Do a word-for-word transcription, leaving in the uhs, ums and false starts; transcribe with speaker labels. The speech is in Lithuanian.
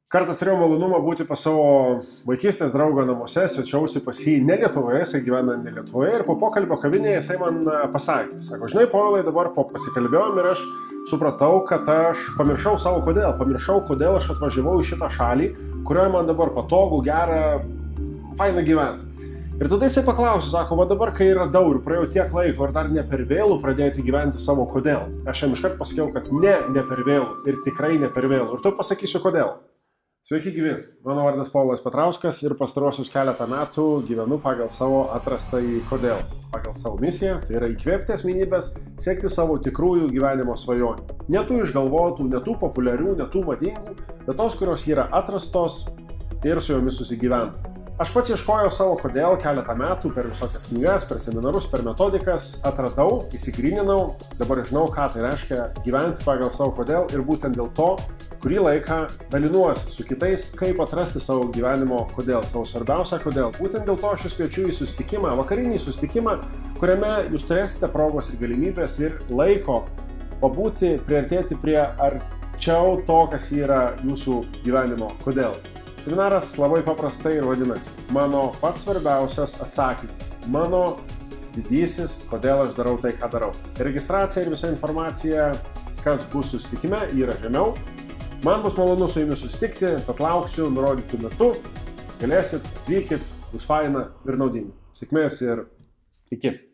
Speaker 1: Kartą turėjau malonumą būti pas savo vaikystės draugo namuose, svečiausi pas jį ne Lietuvoje, jisai gyvena ne Lietuvoje ir po pokalbio kavinėje jisai man pasakė, sako, žinai, Povilai, dabar po pasikalbėjom ir aš supratau, kad aš pamiršau savo kodėl, pamiršau, kodėl aš atvažiavau į šitą šalį, kurioje man dabar patogu, gera, faina gyventi. Ir tada jisai paklausė, sako, va dabar, kai yra daug ir praėjo tiek laiko, ar dar ne per vėlų pradėti gyventi savo kodėl. Aš jam iškart pasakiau, kad ne, ne per vėlų ir tikrai ne per vėlų. Ir tu pasakysiu kodėl. Sveiki gyvi, mano vardas Povilas Petrauskas ir pastarosius keletą metų gyvenu pagal savo atrastąjį kodėl. Pagal savo misiją, tai yra įkvėpti asmenybės, siekti savo tikrųjų gyvenimo svajonių. Ne tų išgalvotų, ne tų populiarių, ne tų madingų, bet tos, kurios yra atrastos ir su jomis susigyventi. Aš pats ieškojau savo kodėl keletą metų per visokias knygas, per seminarus, per metodikas, atradau, įsigryninau, dabar žinau, ką tai reiškia gyventi pagal savo kodėl ir būtent dėl to, kurį laiką dalinuosi su kitais, kaip atrasti savo gyvenimo kodėl, savo svarbiausią kodėl. Būtent dėl to aš jūs kviečiu į susitikimą, vakarinį susitikimą, kuriame jūs turėsite progos ir galimybės ir laiko pabūti, priartėti prie arčiau to, kas yra jūsų gyvenimo kodėl. Seminaras labai paprastai ir vadinasi mano pats svarbiausias atsakymas, mano didysis, kodėl aš darau tai, ką darau. Registracija ir visa informacija, kas bus susitikime, yra žemiau. Man bus malonu su jumis susitikti, bet lauksiu nurodytų metu, galėsit, atvykit, bus faina ir naudinga. Sėkmės ir iki.